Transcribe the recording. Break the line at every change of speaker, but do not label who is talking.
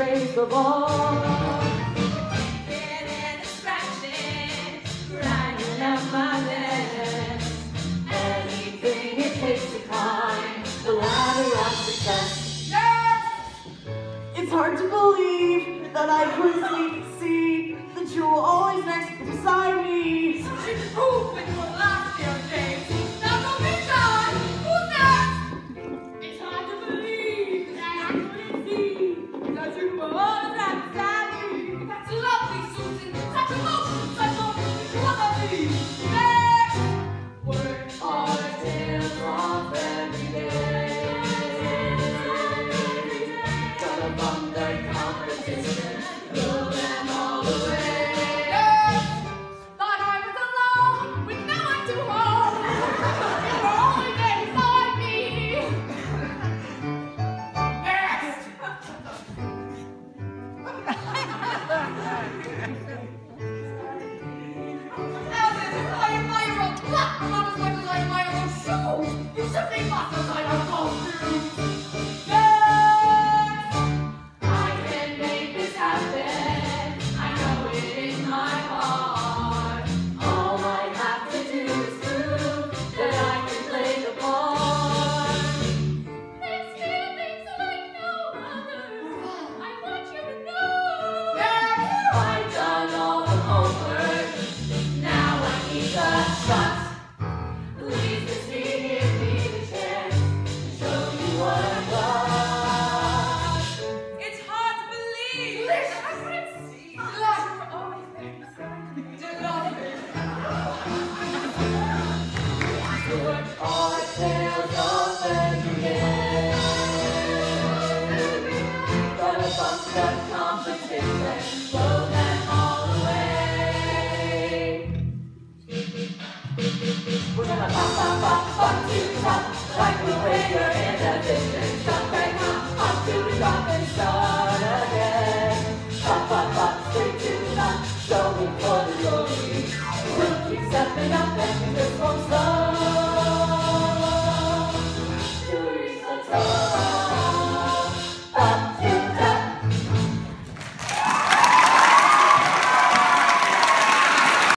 raise the bar.
Getting distracted, grinding out my legs.
Anything it takes to climb the ladder of success.
Yes!
It's hard to believe that I couldn't see that you were always next beside me.
Such a proof when you were last year, James. Now don't be shy. Who's next? It's hard to believe that I couldn't see that you were always right beside me. That's lovely, Susan. Such emotion, such a quality. Next! Work hard till off every day.
Gotta bump the competition.